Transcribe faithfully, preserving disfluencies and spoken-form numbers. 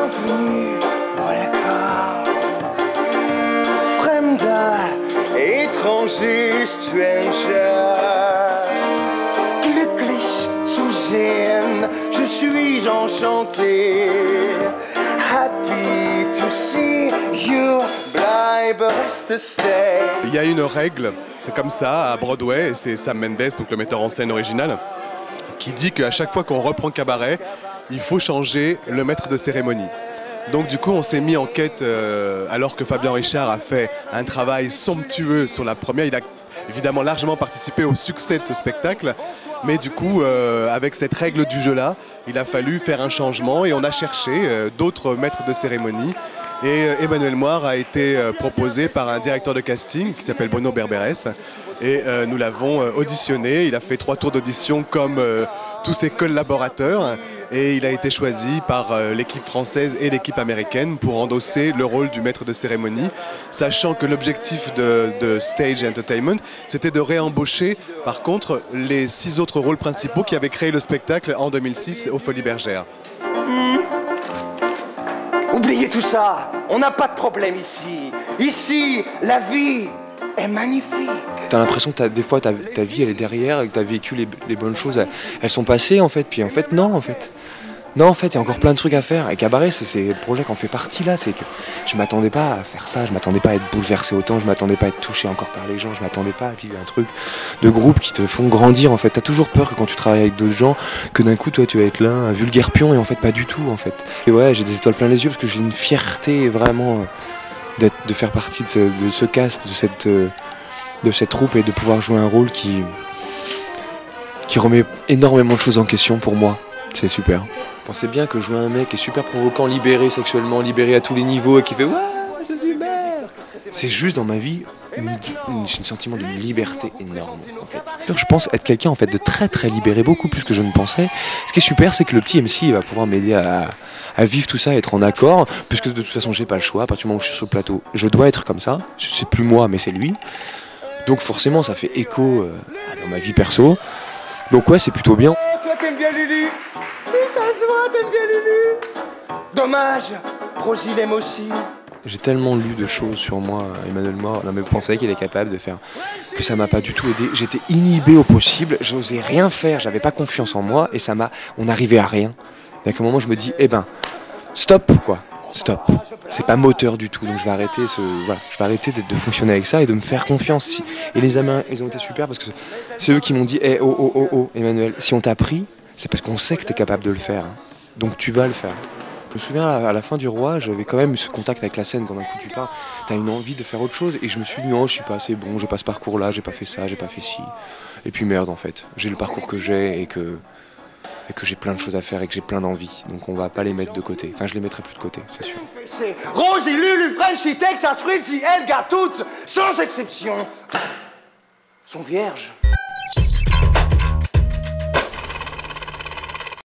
bienvenue, welcome. Fremder, étranger, stranger. Glücklich zu sehen, je suis enchanté. Happy to see you, bleib, reste, stay. Il y a une règle, c'est comme ça à Broadway, et c'est Sam Mendes, donc le metteur en scène original, qui dit qu'à chaque fois qu'on reprend Cabaret, il faut changer le maître de cérémonie. Donc du coup on s'est mis en quête, euh, alors que Fabien Richard a fait un travail somptueux sur la première, il a évidemment largement participé au succès de ce spectacle, mais du coup euh, avec cette règle du jeu là, il a fallu faire un changement et on a cherché euh, d'autres maîtres de cérémonie. Et euh, Emmanuel Moire a été euh, proposé par un directeur de casting qui s'appelle Bruno Berberes. Et euh, nous l'avons euh, auditionné, il a fait trois tours d'audition comme euh, tous ses collaborateurs. Et il a été choisi par euh, l'équipe française et l'équipe américaine pour endosser le rôle du maître de cérémonie, sachant que l'objectif de, de Stage Entertainment, c'était de réembaucher par contre les six autres rôles principaux qui avaient créé le spectacle en deux mille six aux Folies Bergères. Mmh. Oubliez tout ça, on n'a pas de problème ici. Ici, la vie est magnifique. T'as l'impression que t'as, des fois ta, ta vie elle est derrière et que t'as vécu les, les bonnes choses, elles, elles sont passées en fait, puis en fait non en fait. Non en fait il y a encore plein de trucs à faire et Cabaret c'est le projet qui en fait partie là, c'est que je m'attendais pas à faire ça, je m'attendais pas à être bouleversé autant, je m'attendais pas à être touché encore par les gens, je m'attendais pas à vivre un truc de groupe qui te font grandir en fait. T'as toujours peur que quand tu travailles avec d'autres gens, que d'un coup toi tu vas être là, un vulgaire pion et en fait pas du tout en fait. Et ouais j'ai des étoiles plein les yeux parce que j'ai une fierté vraiment d'être, de faire partie de ce, de ce cast, de cette... de cette troupe et de pouvoir jouer un rôle qui, qui remet énormément de choses en question pour moi. C'est super. Pensez bien que jouer un mec qui est super provoquant, libéré sexuellement, libéré à tous les niveaux et qui fait « Ouais, c'est super !» C'est juste dans ma vie, un sentiment de liberté énorme en fait. Je pense être quelqu'un en fait de très très libéré, beaucoup plus que je ne pensais. Ce qui est super, c'est que le petit M C il va pouvoir m'aider à, à vivre tout ça, à être en accord, puisque de toute façon j'ai pas le choix. À partir du moment où je suis sur le plateau, je dois être comme ça. C'est plus moi, mais c'est lui. Donc forcément ça fait écho euh, dans ma vie perso. Donc ouais c'est plutôt bien. Toi t'aimes bien Lulu. Oui ça se voit, t'aimes bien Lulu. Dommage, Rosie l'aime aussi. J'ai tellement lu de choses sur moi, Emmanuel Moire, non mais pensez qu'il est capable de faire, que ça m'a pas du tout aidé. J'étais inhibé au possible, j'osais rien faire, j'avais pas confiance en moi et ça m'a, on n'arrivait à rien. Et à un moment je me dis, eh ben, stop quoi. Stop, c'est pas moteur du tout, donc je vais arrêter ce, voilà, je vais arrêter de fonctionner avec ça et de me faire confiance. Et les Américains, ils ont été super parce que c'est eux qui m'ont dit, eh hey, oh oh oh oh, Emmanuel, si on t'a pris, c'est parce qu'on sait que t'es capable de le faire, hein. Donc tu vas le faire. Je me souviens à la fin du Roi, j'avais quand même eu ce contact avec la scène quand d'un coup tu pars, t'as une envie de faire autre chose et je me suis dit non, je suis pas assez bon, j'ai pas ce parcours-là, j'ai pas fait ça, j'ai pas fait ci. Et puis merde en fait, j'ai le parcours que j'ai et que et que j'ai plein de choses à faire et que j'ai plein d'envie. Donc on va pas les mettre de côté. Enfin, je les mettrai plus de côté, c'est sûr. C'est Rosie, Lulu, Frenchy, Texas, Fritzy, Elga, toutes, sans exception, sont vierges.